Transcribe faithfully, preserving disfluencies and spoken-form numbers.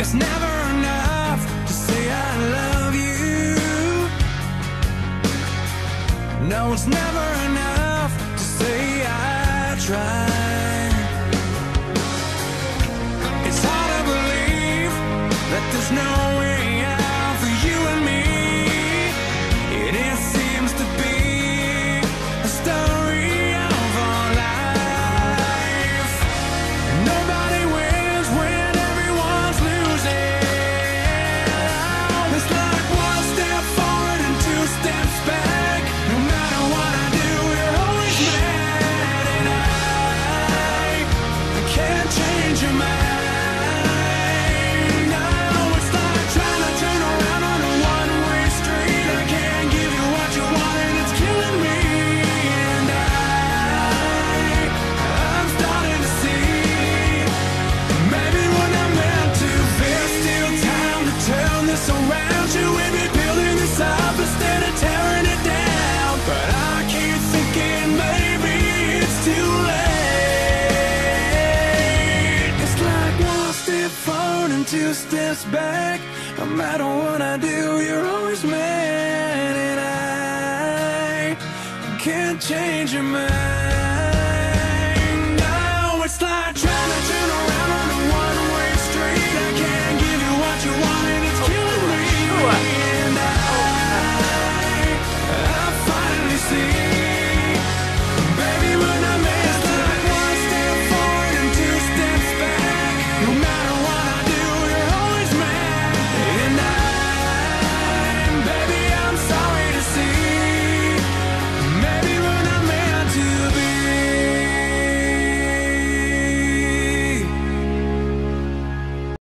It's never enough to say I love you. No, it's never enough to say I tried. It's hard to believe that there's no way out for you and me. It is, seems to be a story of our life. Nobody wins when everyone's losing. It's like one step forward and two steps back. No matter what I do, you're always mad, and I, I can't change your mind. Around you and me building this up instead of tearing it down. But I keep thinking maybe it's too late. It's like one step forward and two steps back. No matter what I do, you're always mad, and I can't change your mind.